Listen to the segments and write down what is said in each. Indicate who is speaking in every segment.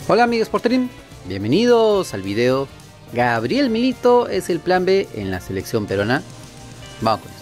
Speaker 1: Hola amigos Sportrim, bienvenidos al video. Gabriel Milito es el plan B en la selección peruana. Vamos con eso.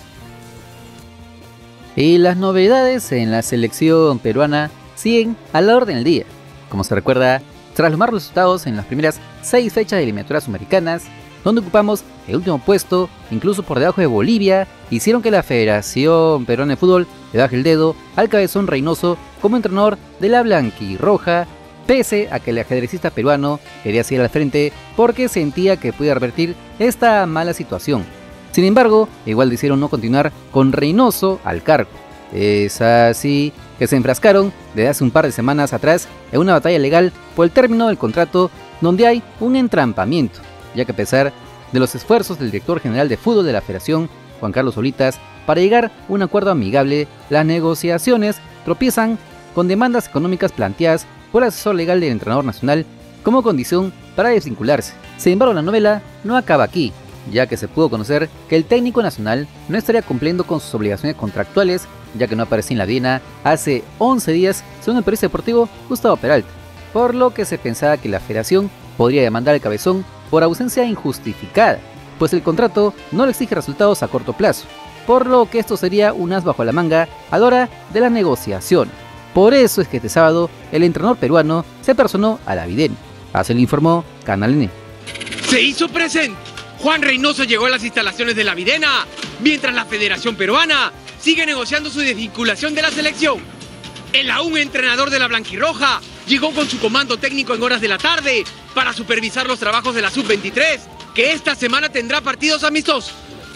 Speaker 1: Y las novedades en la selección peruana siguen a la orden del día. Como se recuerda, tras los malos resultados en las primeras 6 fechas de eliminatorias sudamericanas, donde ocupamos el último puesto, incluso por debajo de Bolivia, hicieron que la Federación Peruana de Fútbol le baje el dedo al Cabezón Reynoso como entrenador de la blanquirroja, pese a que el ajedrecista peruano quería seguir al frente porque sentía que podía revertir esta mala situación. Sin embargo, igual decidieron no continuar con Reynoso al cargo. Es así que se enfrascaron desde hace un par de semanas atrás en una batalla legal por el término del contrato, donde hay un entrampamiento, ya que a pesar de los esfuerzos del director general de fútbol de la Federación, Juan Carlos Oblitas, para llegar a un acuerdo amigable, las negociaciones tropiezan con demandas económicas planteadas por el asesor legal del entrenador nacional como condición para desvincularse. Sin embargo, la novela no acaba aquí, ya que se pudo conocer que el técnico nacional no estaría cumpliendo con sus obligaciones contractuales, ya que no aparecía en la Viena hace 11 días, según el periodista deportivo Gustavo Peralta, por lo que se pensaba que la federación podría demandar al Cabezón por ausencia injustificada, pues el contrato no le exige resultados a corto plazo, por lo que esto sería un as bajo la manga a la hora de la negociación. Por eso es que este sábado el entrenador peruano se personó a la Videna. Así lo informó Canal N.
Speaker 2: Se hizo presente. Juan Reynoso llegó a las instalaciones de la Videna, mientras la Federación Peruana sigue negociando su desvinculación de la selección. El aún entrenador de la blanquirroja llegó con su comando técnico en horas de la tarde para supervisar los trabajos de la Sub-23, que esta semana tendrá partidos amistosos.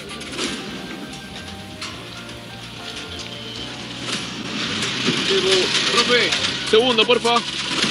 Speaker 3: Profe, segundo, por favor.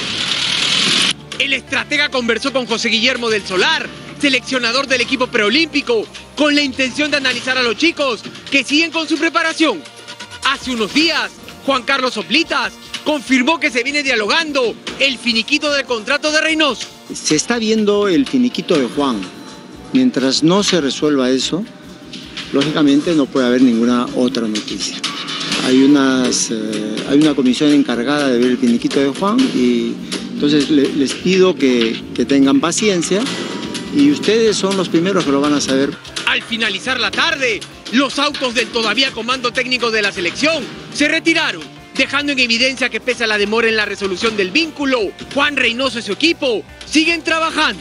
Speaker 2: El estratega conversó con José Guillermo del Solar, seleccionador del equipo preolímpico, con la intención de analizar a los chicos que siguen con su preparación. Hace unos días, Juan Carlos Oblitas confirmó que se viene dialogando el finiquito del contrato de Reynoso.
Speaker 4: Se está viendo el finiquito de Juan. Mientras no se resuelva eso, lógicamente no puede haber ninguna otra noticia. Hay una comisión encargada de ver el finiquito de Juan y entonces les pido que tengan paciencia y ustedes son los primeros que lo van a saber.
Speaker 2: Al finalizar la tarde, los autos del todavía comando técnico de la selección se retiraron, dejando en evidencia que pese a la demora en la resolución del vínculo, Juan Reynoso y su equipo siguen trabajando.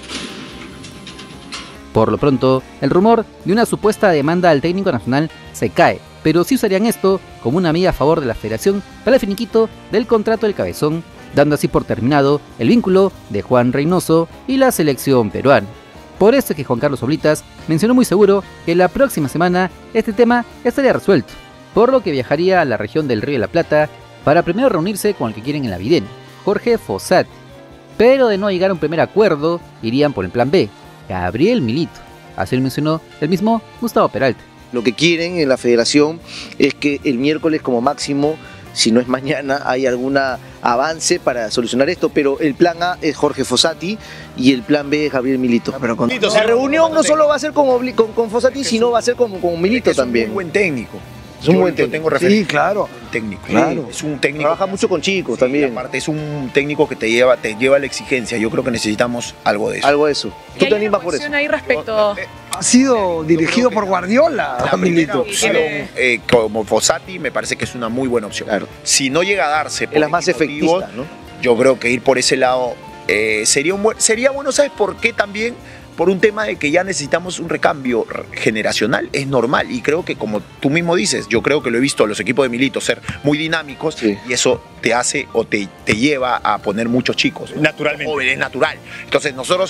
Speaker 1: Por lo pronto, el rumor de una supuesta demanda al técnico nacional se cae, pero sí usarían esto como una medida a favor de la federación para el finiquito del contrato del Cabezón, dando así por terminado el vínculo de Juan Reynoso y la selección peruana. Por eso es que Juan Carlos Oblitas mencionó muy seguro que la próxima semana este tema estaría resuelto, por lo que viajaría a la región del Río de la Plata para primero reunirse con el que quieren en la Videna, Jorge Fossati. Pero de no llegar a un primer acuerdo, irían por el plan B, Gabriel Milito. Así lo mencionó el mismo Gustavo Peralta.
Speaker 5: Lo que quieren en la federación es que el miércoles como máximo, si no es mañana, hay algún avance para solucionar esto, pero el plan A es Jorge Fossati y el plan B es Gabriel Milito. La reunión no solo va a ser con Fossati, sino va a ser con Milito también.
Speaker 6: Es un buen técnico.
Speaker 5: Es un buen técnico.
Speaker 6: Tengo referencia.
Speaker 4: Sí, claro.
Speaker 6: Técnico.
Speaker 5: Claro.
Speaker 6: Es un técnico.
Speaker 5: Trabaja mucho con chicos también.
Speaker 6: Aparte es un técnico que te lleva a la exigencia. Yo creo que necesitamos algo de eso.
Speaker 5: Algo de eso. ¿Tú te animas por eso?
Speaker 7: Ahí respecto.
Speaker 4: Ha sido dirigido por Guardiola,
Speaker 6: La primera
Speaker 4: Milito.
Speaker 6: opción como Fossati me parece que es una muy buena opción.
Speaker 5: Claro.
Speaker 6: Si no llega a darse
Speaker 5: Es la más
Speaker 6: motivos,
Speaker 5: efectista, ¿no?
Speaker 6: yo creo que ir por ese lado sería bueno, ¿sabes por qué también? Por un tema de que ya necesitamos un recambio generacional, es normal y creo que como tú mismo dices, yo creo que lo he visto a los equipos de Milito ser muy dinámicos, sí, y eso te hace o te lleva a poner muchos chicos, ¿no? Naturalmente. Jóvenes, natural. Entonces nosotros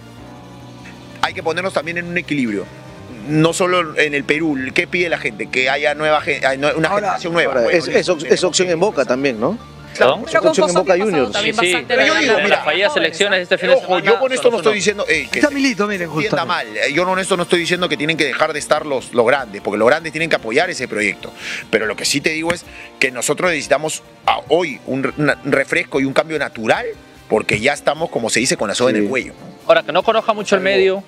Speaker 6: hay que ponernos también en un equilibrio. No solo en el Perú, ¿qué pide la gente? Que haya una generación nueva.
Speaker 5: Ahora, es opción en Boca también, ¿no?
Speaker 7: Claro,
Speaker 5: Es opción en Boca Juniors.
Speaker 7: Sí,
Speaker 6: Pero yo digo, mira,
Speaker 3: fallas elecciones este fin de semana.
Speaker 6: Ojo, yo con esto no estoy diciendo que
Speaker 4: Está Milito, miren,
Speaker 6: se entienda mal. Yo con esto no estoy diciendo que tienen que dejar de estar los grandes, porque los grandes tienen que apoyar ese proyecto. Pero lo que sí te digo es que nosotros necesitamos hoy un refresco y un cambio natural, porque ya estamos, como se dice, con la soga en el cuello.
Speaker 3: Ahora, que no conozca mucho el medio,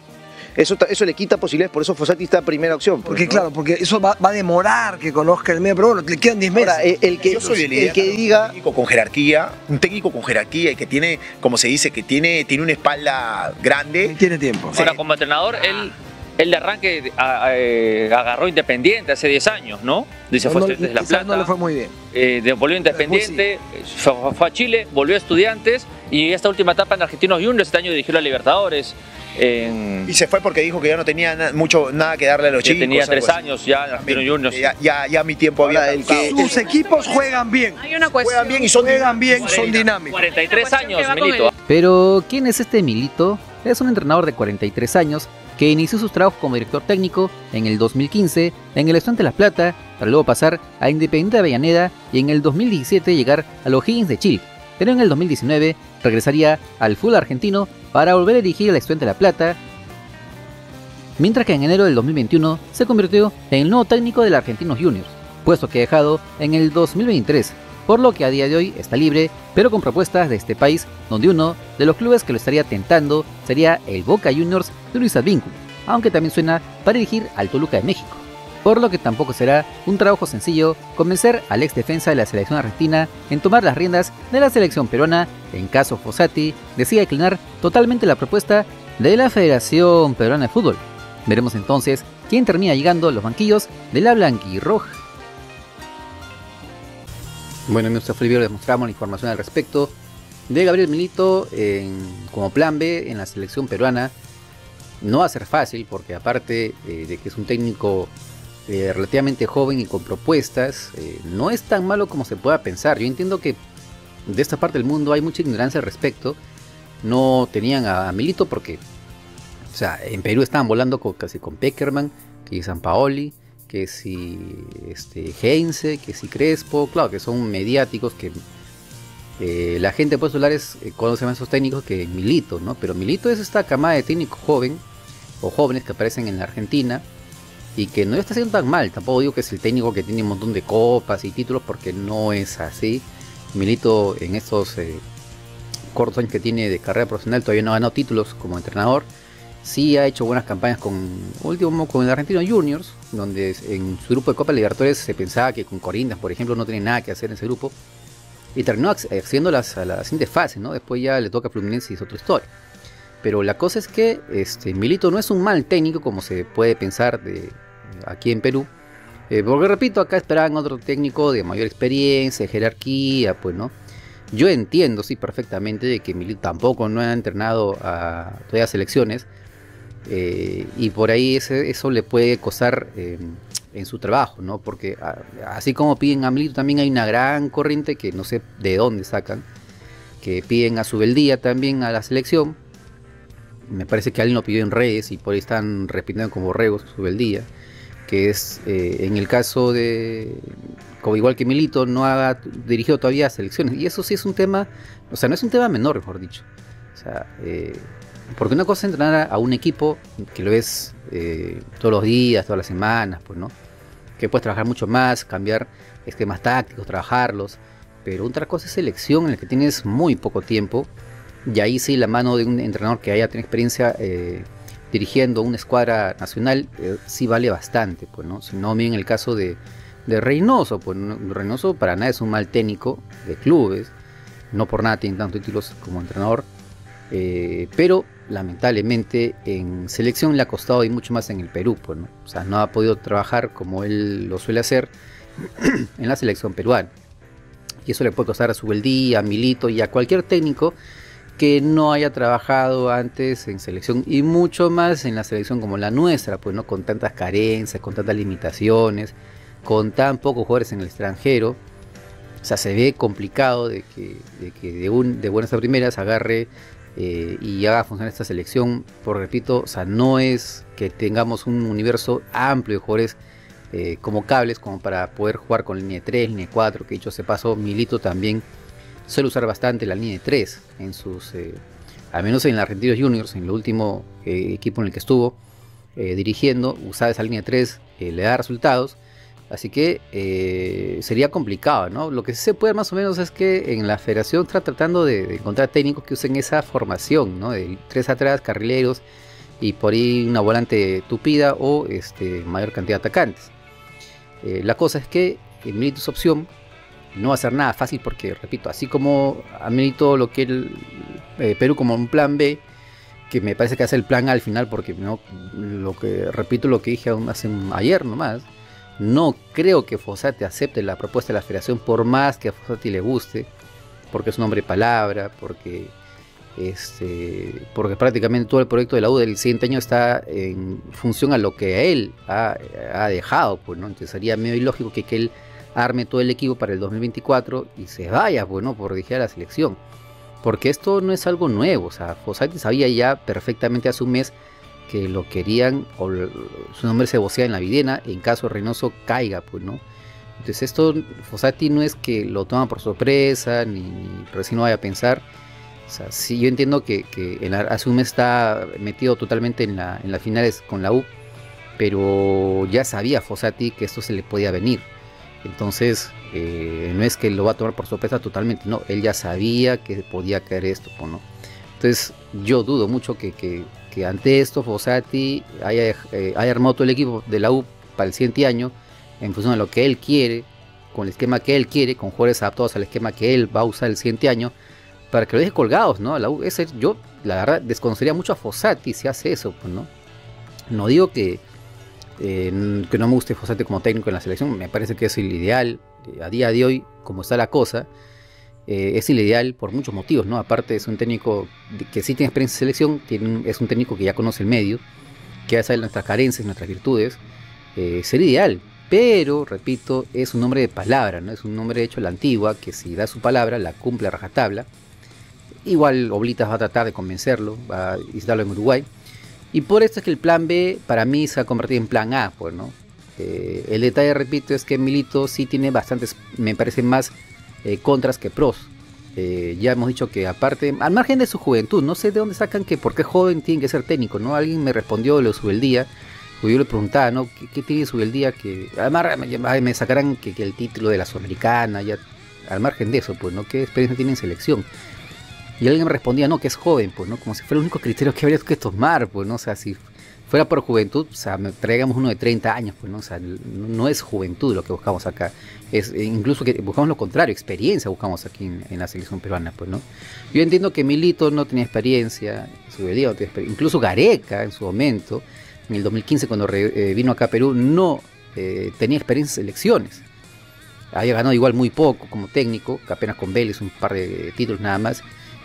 Speaker 5: eso le quita posibilidades, por eso Fossati está primera opción.
Speaker 7: Porque
Speaker 5: ¿no?
Speaker 7: claro, porque eso va a demorar que conozca el medio, pero bueno, le quedan 10 meses.
Speaker 5: Ahora,
Speaker 6: Yo soy de la idea
Speaker 5: el que
Speaker 6: que
Speaker 5: diga...
Speaker 6: un técnico con jerarquía y que tiene, como se dice, que tiene una espalda grande.
Speaker 7: Tiene tiempo.
Speaker 3: Ahora, como entrenador, él de arranque agarró Independiente hace 10 años, ¿no? Dice, fue desde La Plata.
Speaker 7: No le fue muy bien.
Speaker 3: Volvió a Independiente, fue a Chile, volvió a Estudiantes y esta última etapa en Argentinos Juniors, este año dirigió a Libertadores.
Speaker 6: Y se fue porque dijo que ya no tenía nada que darle a los chicos.
Speaker 3: Tenía 3 años ya en Argentinos Juniors.
Speaker 6: Ya mi tiempo había caducado.
Speaker 7: Sus equipos juegan bien.
Speaker 8: Hay una cuestión.
Speaker 6: Juegan bien y son
Speaker 7: Son dinámicos.
Speaker 3: 43 años,
Speaker 8: que va con
Speaker 3: Milito.
Speaker 1: Pero, ¿quién es este Milito? Es un entrenador de 43 años que inició sus trabajos como director técnico en el 2015 en el Estudiantes La Plata, para luego pasar a Independiente de Avellaneda y en el 2017 llegar a los O'Higgins de Chile. Pero en el 2019 regresaría al fútbol argentino para volver a dirigir al Estudiantes de La Plata, mientras que en enero del 2021 se convirtió en el nuevo técnico del Argentinos Juniors, puesto que ha dejado en el 2023, por lo que a día de hoy está libre, pero con propuestas de este país, donde uno de los clubes que lo estaría tentando sería el Boca Juniors de Luis Advíncula, aunque también suena para dirigir al Toluca de México. Por lo que tampoco será un trabajo sencillo convencer al ex defensa de la selección argentina en tomar las riendas de la selección peruana en caso Fossati decida declinar totalmente la propuesta de la Federación Peruana de Fútbol. Veremos entonces quién termina llegando a los banquillos de la blanquirroja. Bueno, en nuestro video les mostramos la información al respecto de Gabriel Milito como plan B en la selección peruana. No va a ser fácil porque aparte de que es un técnico relativamente joven y con propuestas, no es tan malo como se pueda pensar. Yo entiendo que de esta parte del mundo hay mucha ignorancia al respecto. No tenían a Milito porque, o sea, en Perú estaban volando casi con Peckerman, que si Sampaoli, que si Heinze, que si Crespo, claro que son mediáticos que la gente puede hablar conoce más a esos técnicos que Milito, ¿no? Pero Milito es esta camada de técnicos joven o jóvenes que aparecen en la Argentina y que no está haciendo tan mal. Tampoco digo que es el técnico que tiene un montón de copas y títulos, porque no es así. Milito en estos cortos años que tiene de carrera profesional todavía no ha ganado títulos como entrenador. Sí ha hecho buenas campañas con el Argentinos Juniors, donde en su grupo de Copa Libertadores se pensaba que con Corinthians, por ejemplo, no tenía nada que hacer en ese grupo, y terminó accediendo a la siguiente fase, ¿no? Después ya le toca a Fluminense y es otra historia. Pero la cosa es que Milito no es un mal técnico como se puede pensar aquí en Perú, porque repito, acá esperaban otro técnico de mayor experiencia, jerarquía, pues, ¿no? Yo entiendo, sí, perfectamente de que Milito tampoco no ha entrenado a todavía selecciones, y por ahí eso le puede costar en su trabajo, ¿no? Porque así como piden a Milito, también hay una gran corriente que no sé de dónde sacan, que piden a Subeldía también a la selección. Me parece que alguien lo pidió en redes y por ahí están repitiendo como borregos Subeldía, que es en el caso de, como igual que Milito, no ha dirigido todavía a selecciones, y eso sí es un tema, o sea, no es un tema menor, mejor dicho. O sea, porque una cosa es entrenar a un equipo que lo ves todos los días, todas las semanas, pues, ¿no? Que puedes trabajar mucho más, cambiar esquemas tácticos, trabajarlos. Pero otra cosa es selección, en la que tienes muy poco tiempo. Y ahí sí la mano de un entrenador que haya tenido experiencia dirigiendo una escuadra nacional sí vale bastante, pues, ¿no? Si no, miren el caso de Reynoso, pues Reynoso para nada es un mal técnico de clubes, no por nada tiene tantos títulos como entrenador. Pero lamentablemente en selección le ha costado y mucho más en el Perú, pues, ¿no? O sea, no ha podido trabajar como él lo suele hacer en la selección peruana, y eso le puede costar a Subeldía, a Milito y a cualquier técnico que no haya trabajado antes en selección, y mucho más en la selección como la nuestra, pues, ¿no? Con tantas carencias, con tantas limitaciones, con tan pocos jugadores en el extranjero. O sea, se ve complicado de que de buenas a primeras agarre y haga funcionar esta selección. Por repito, o sea, no es que tengamos un universo amplio de jugadores como cables, como para poder jugar con línea de 3, línea de 4, que dicho se pasó, Milito también suele usar bastante la línea de 3 en sus, al menos en la Argentinos Juniors, en el último equipo en el que estuvo dirigiendo, usaba esa línea de 3, le da resultados. Así que sería complicado, ¿no? Lo que sí se puede más o menos es que en la federación está tratando de encontrar técnicos que usen esa formación, ¿no? De 3 atrás, carrileros, y por ahí una volante tupida o mayor cantidad de atacantes. La cosa es que Milito es opción, no va a ser nada fácil porque, repito, así como a Milito lo que Perú como un plan B, que me parece que hace el plan A al final, porque no, repito lo que dije ayer nomás, no creo que Fossati acepte la propuesta de la federación por más que a Fossati le guste, porque es un hombre de palabra, porque prácticamente todo el proyecto de la U del siguiente año está en función a lo que él ha dejado, pues, ¿no? Entonces sería medio ilógico que él arme todo el equipo para el 2024 y se vaya, pues, ¿no? Por dirigir a la selección, porque esto no es algo nuevo. O sea, Fossati sabía ya perfectamente hace un mes que lo querían, o su nombre se vocea en la videna en caso Reynoso caiga, pues, ¿no? Entonces esto, Fossati no es que lo toma por sorpresa, ni recién lo vaya a pensar. O sea, sí, yo entiendo que hace un mes está metido totalmente en las finales con la U, pero ya sabía Fossati que esto se le podía venir. Entonces, no es que lo va a tomar por sorpresa totalmente, no, él ya sabía que podía caer esto, ¿no? Entonces, yo dudo mucho que ante esto Fossati haya armado todo el equipo de la U para el siguiente año en función de lo que él quiere, con el esquema que él quiere, con jugadores adaptados al esquema que él va a usar el siguiente año, para que lo deje colgados, ¿no? La U, yo, la verdad, desconocería mucho a Fossati si hace eso, pues, ¿no? No digo que no me guste Fossati como técnico en la selección, me parece que es el ideal, a día de hoy, como está la cosa, es el ideal por muchos motivos, ¿no? Aparte es un técnico que sí tiene experiencia en selección, es un técnico que ya conoce el medio, que ya sabe nuestras carencias, nuestras virtudes, sería ideal, pero, repito, es un hombre de palabra, ¿no? Es un hombre hecho a la antigua, que si da su palabra, la cumple a rajatabla. Igual Oblitas va a tratar de convencerlo, va a instalarlo en Uruguay. Y por esto es que el plan B para mí se ha convertido en plan A, pues, ¿no? El detalle, repito, es que Milito sí tiene bastantes, me parece, más contras que pros. Ya hemos dicho que aparte, al margen de su juventud, no sé de dónde sacan que porque es joven tiene que ser técnico, ¿no? Alguien me respondió de lo de Subeldía, pues yo le preguntaba, ¿no? ¿Qué tiene Subeldía? Que además me sacarán que el título de la Sudamericana, ya al margen de eso, pues, ¿no? ¿Qué experiencia tiene en selección? Y alguien me respondía, no, que es joven, pues, ¿no? Como si fuera el único criterio que habría que tomar, pues, ¿no? O sea, si fuera por juventud, o sea, traigamos uno de 30 años, pues, ¿no? O sea, no es juventud lo que buscamos acá. Es incluso que buscamos lo contrario, experiencia buscamos aquí en la selección peruana, pues, ¿no? Yo entiendo que Milito no tenía experiencia, incluso Gareca en su momento, en el 2015 cuando vino acá a Perú, no tenía experiencia en selecciones. Había ganado igual muy poco como técnico, apenas con Vélez un par de títulos nada más.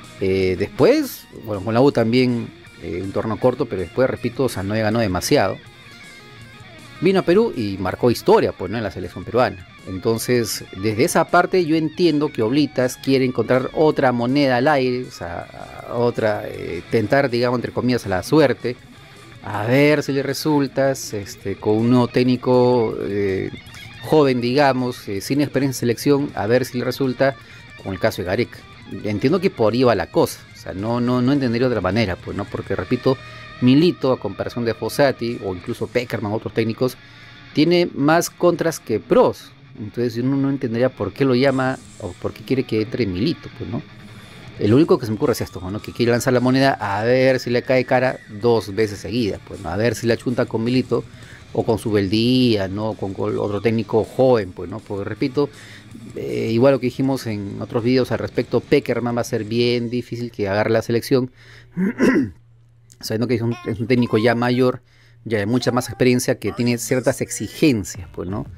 Speaker 1: Después, bueno, con la U también un torneo corto, pero después, repito, o sea, no ganó demasiado. Vino a Perú y marcó historia, pues, ¿no? En la selección peruana. Entonces, desde esa parte yo entiendo que Oblitas quiere encontrar otra moneda al aire, o sea, tentar, digamos, entre comillas, a la suerte, a ver si le resulta, con un nuevo técnico joven, digamos, sin experiencia en selección, a ver si le resulta, con el caso de Gareca. Entiendo que por ahí va la cosa, o sea, no entendería de otra manera, pues, ¿no? Porque, repito, Milito, a comparación de Fossati o incluso Pekerman, otros técnicos, tiene más contras que pros. Entonces uno no entendería por qué lo llama o por qué quiere que entre Milito, pues, ¿no? El único que se me ocurre es esto, ¿no? Que quiere lanzar la moneda a ver si le cae cara 2 veces seguidas, pues, ¿no? A ver si la chunta con Milito o con Subeldía, ¿no? Con otro técnico joven, pues, ¿no? Porque, repito, igual lo que dijimos en otros videos al respecto, Pekerman va a ser bien difícil que agarre la selección, sabiendo que es un técnico ya mayor, ya de mucha más experiencia, que tiene ciertas exigencias, pues, ¿no?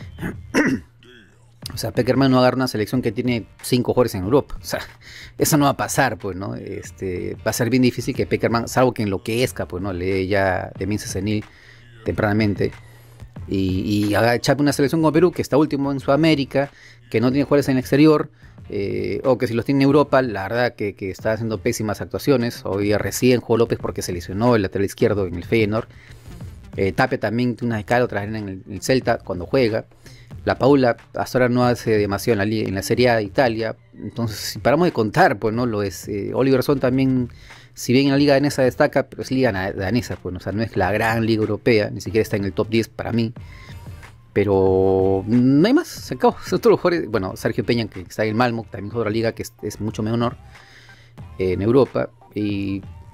Speaker 1: O sea, Pekerman no agarra una selección que tiene 5 jugadores en Europa, o sea, eso no va a pasar, pues, ¿no? Va a ser bien difícil que Pekerman, salvo que enloquezca, pues, ¿no? Le dé ya demencia senil tempranamente y haga chape una selección como Perú, que está último en Sudamérica, que no tiene jugadores en el exterior, o que si los tiene en Europa, la verdad que está haciendo pésimas actuaciones. Hoy recién jugó López porque se lesionó el lateral izquierdo en el Feyenoord. Tapia también tiene una escala, otra en el Celta cuando juega. La Paula hasta ahora no hace demasiado en la Serie A de Italia. Entonces, si paramos de contar, pues no lo es. Oliverson también, si bien en la liga danesa destaca, pero es liga danesa, pues, ¿no? O sea, no es la gran liga europea, ni siquiera está en el top 10 para mí. Pero no hay más, se acabó. Bueno, Sergio Peña, que está en el Malmo, también juega otra liga que es mucho menor en Europa. Y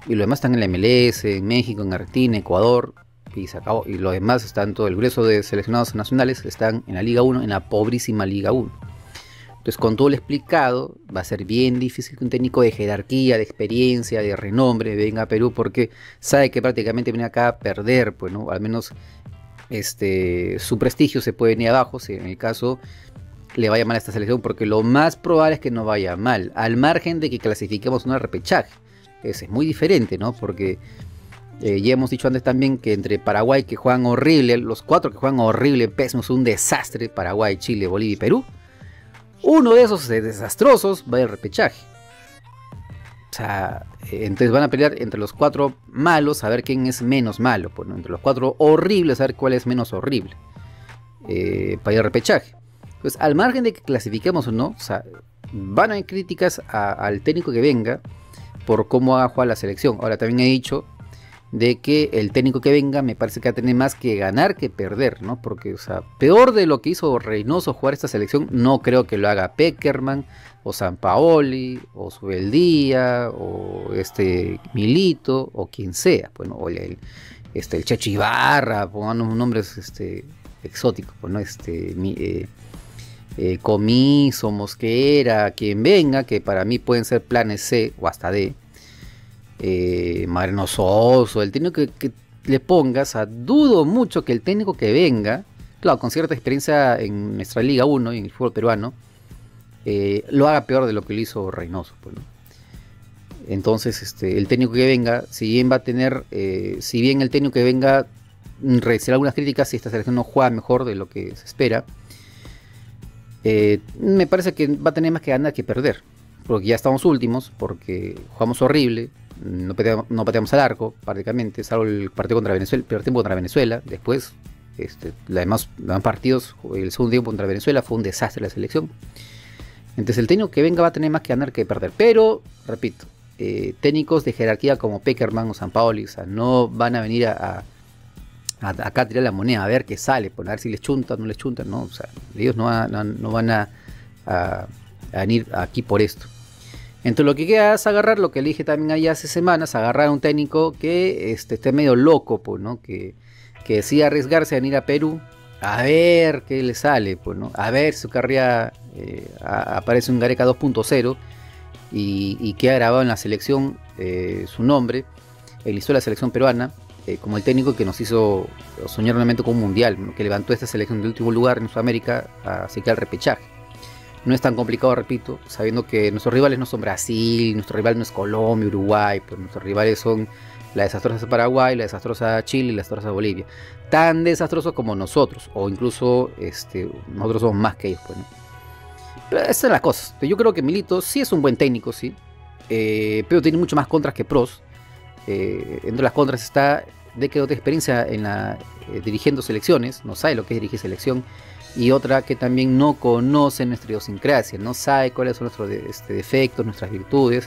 Speaker 1: Y los demás están en la MLS, en México, en Argentina, Ecuador, y se acabó. Y los demás están, todo el grueso de seleccionados nacionales están en la Liga 1, en la pobrísima Liga 1. Entonces, con todo lo explicado, va a ser bien difícil que un técnico de jerarquía, de experiencia, de renombre venga a Perú, porque sabe que prácticamente viene acá a perder, pues, ¿no? Al menos su prestigio se puede venir abajo, si en el caso le vaya mal a esta selección, porque lo más probable es que no vaya mal, al margen de que clasifiquemos un repechaje. Ese es muy diferente, ¿no? Porque ya hemos dicho antes también que entre Paraguay, que juegan horrible, los 4 que juegan horrible, pésimos, un desastre, Paraguay, Chile, Bolivia y Perú, uno de esos desastrosos va al repechaje. O sea, entonces van a pelear entre los 4 malos a ver quién es menos malo, pues, ¿no? Entre los 4 horribles a ver cuál es menos horrible, para ir al repechaje. Entonces, al margen de que clasifiquemos o no, o sea, van a haber críticas al técnico que venga por cómo ha jugado la selección. Ahora, también he dicho de que el técnico que venga me parece que va a tener más que ganar que perder, ¿no? Porque, o sea, peor de lo que hizo Reynoso jugar esta selección, no creo que lo haga Pekerman, o Sampaoli, o Subeldía, o Milito, o quien sea, bueno, o el Checho Ibarra, pongamos nombres exóticos, pues, ¿no? Comiso, Mosquera, quien venga, que para mí pueden ser planes C o hasta D. Mariano Soso, el técnico que le pongas, dudo mucho que el técnico que venga, claro, con cierta experiencia en nuestra Liga 1 y en el fútbol peruano, lo haga peor de lo que lo hizo Reynoso, pues, ¿no? Entonces, el técnico que venga, si bien va a tener, si bien el técnico que venga recibirá algunas críticas si esta selección no juega mejor de lo que se espera, me parece que va a tener más que ganar que perder, porque ya estamos últimos, porque jugamos horrible, no pateamos al arco prácticamente, salvo el partido contra Venezuela, el primer tiempo contra Venezuela. Después, los demás partidos, el segundo tiempo contra Venezuela fue un desastre la selección. Entonces el técnico que venga va a tener más que ganar que perder, pero repito, técnicos de jerarquía como Pekerman o Sampaoli, o sea, no van a venir acá a tirar la moneda a ver qué sale, pues, a ver si les chuntan o no les chuntan, ¿no? O sea, ellos no van a venir aquí por esto. Entonces lo que queda es agarrar lo que le dije también ahí hace semanas, agarrar a un técnico que esté medio loco, pues, ¿no? Que decida arriesgarse a venir a Perú a ver qué le sale, pues, ¿no? A ver si su carrera aparece un Gareca 2.0 y queda grabado en la selección su nombre, en la historia de la selección peruana, como el técnico que nos hizo soñar nuevamente con un mundial, ¿no? Que levantó esta selección del último lugar en Sudamérica, así que al repechaje. No es tan complicado, repito, sabiendo que nuestros rivales no son Brasil, nuestro rival no es Colombia, Uruguay, pues nuestros rivales son la desastrosa Paraguay, la desastrosa Chile y la desastrosa Bolivia. Tan desastrosos como nosotros, o incluso nosotros somos más que ellos, pues, ¿no? Pero esas son las cosas. Yo creo que Milito sí es un buen técnico, sí, pero tiene mucho más contras que pros. Entre las contras está décadas de experiencia dirigiendo selecciones, no sabe lo que es dirigir selección. Y otra que también no conoce nuestra idiosincrasia, no sabe cuáles son nuestros defectos, nuestras virtudes.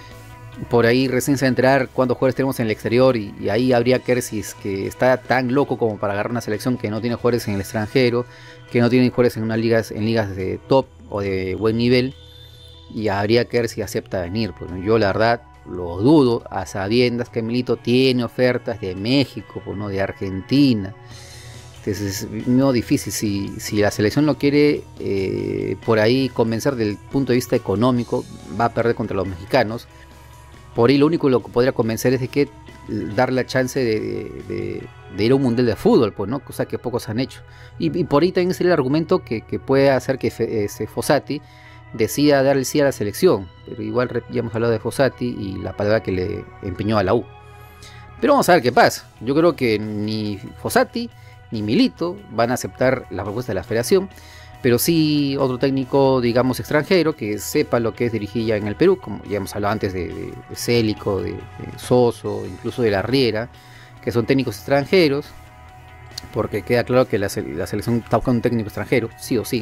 Speaker 1: Por ahí recién se va a enterar cuántos jugadores tenemos en el exterior y ahí habría que ver si es que está tan loco como para agarrar una selección que no tiene jugadores en el extranjero, que no tiene jugadores en ligas de top o de buen nivel, y habría que ver si acepta venir. Pues yo la verdad lo dudo, a sabiendas que Milito tiene ofertas de México, pues, ¿no? De Argentina. Entonces es muy difícil, si la selección lo quiere por ahí convencer desde el punto de vista económico, va a perder contra los mexicanos. Por ahí lo único lo que podría convencer es de que darle la chance de ir a un mundial de fútbol, pues, ¿no? Cosa que pocos han hecho. Y por ahí también sería el argumento que puede hacer que Fossati decida darle sí a la selección. Pero igual ya hemos hablado de Fossati y la palabra que le empeñó a la U. Pero vamos a ver qué pasa. Yo creo que ni Fossati ni Milito van a aceptar la propuesta de la federación, pero sí otro técnico, digamos, extranjero, que sepa lo que es dirigir ya en el Perú, como ya hemos hablado antes de Célico, de Soso, incluso de la Riera, que son técnicos extranjeros, porque queda claro que la selección está buscando un técnico extranjero, sí o sí,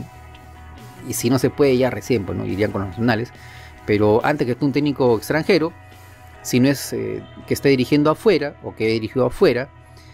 Speaker 1: y si no se puede ya recién, pues, ¿no? Irían con los nacionales, pero antes que esté un técnico extranjero, si no es que esté dirigiendo afuera, o que dirigió afuera,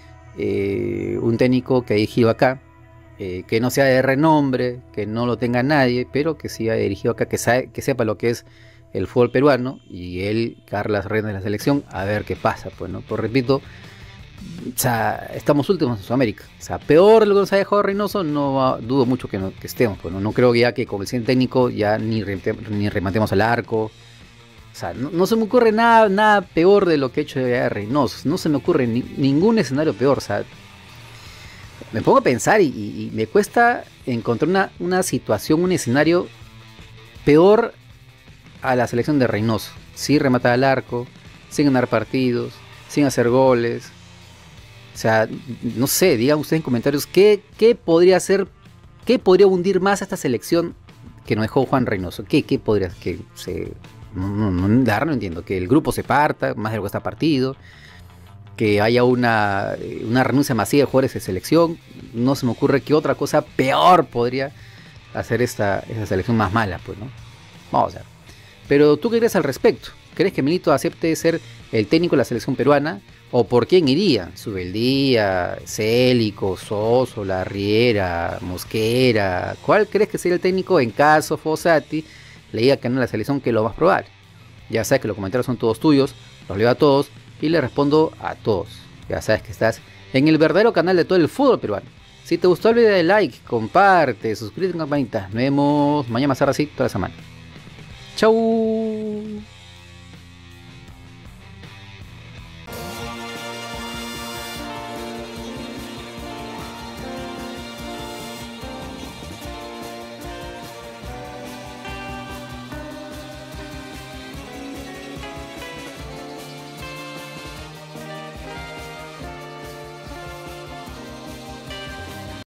Speaker 1: un técnico que ha dirigido acá, que no sea de renombre, que no lo tenga nadie, pero que sí haya dirigido acá, que sepa lo que es el fútbol peruano y él carga las riendas de la selección a ver qué pasa, pues, ¿no? Pues repito, o sea, estamos últimos en Sudamérica. O sea, peor lo que nos haya dejado Reynoso, dudo mucho que estemos, pues, ¿no? No creo que ya que con el siguiente técnico ya ni rematemos al arco. O sea, no se me ocurre nada peor de lo que ha hecho ya Reynoso. No se me ocurre ningún escenario peor. O sea, me pongo a pensar y me cuesta encontrar una situación, un escenario peor a la selección de Reynoso. Sin rematar al arco, sin ganar partidos, sin hacer goles. O sea, no sé, digan ustedes en comentarios qué podría hacer, qué podría hundir más a esta selección que nos dejó Juan Reynoso. ¿Qué podría que se... No entiendo, que el grupo se parta, más de lo que está partido, que haya una renuncia masiva de jugadores de selección. No se me ocurre que otra cosa peor podría hacer esa selección más mala, pues, ¿no? Vamos a ver. Pero ¿tú qué crees al respecto? ¿Crees que Milito acepte ser el técnico de la selección peruana? ¿O por quién iría? Subeldía, Célico, Soso, Larriera, Mosquera. ¿Cuál crees que sería el técnico en caso Fossati le diga que no a la selección, que lo más probable? Ya sabes que los comentarios son todos tuyos, los leo a todos y les respondo a todos. Ya sabes que estás en el verdadero canal de todo el fútbol peruano. Si te gustó, olvida de like, comparte, suscríbete con campanita. Nos vemos mañana más tarde, así, toda la semana. Chau.